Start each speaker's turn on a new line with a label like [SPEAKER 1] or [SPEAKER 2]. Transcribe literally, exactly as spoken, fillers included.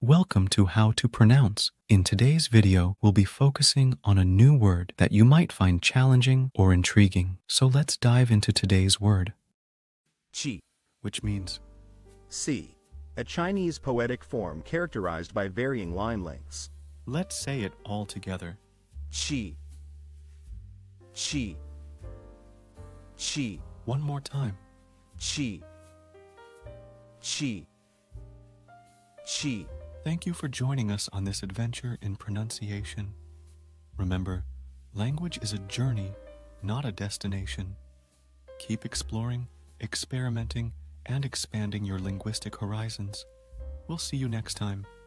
[SPEAKER 1] Welcome to How to Pronounce. In today's video, we'll be focusing on a new word that you might find challenging or intriguing. So let's dive into today's word.
[SPEAKER 2] Qi.
[SPEAKER 1] Which means
[SPEAKER 2] C. A Chinese poetic form characterized by varying line lengths.
[SPEAKER 1] let's say it all together.
[SPEAKER 2] Qi. Qi. Qi.
[SPEAKER 1] One more time.
[SPEAKER 2] Qi. Qi. Qi.
[SPEAKER 1] Thank you for joining us on this adventure in pronunciation. Remember, language is a journey, not a destination. Keep exploring, experimenting, and expanding your linguistic horizons. We'll see you next time.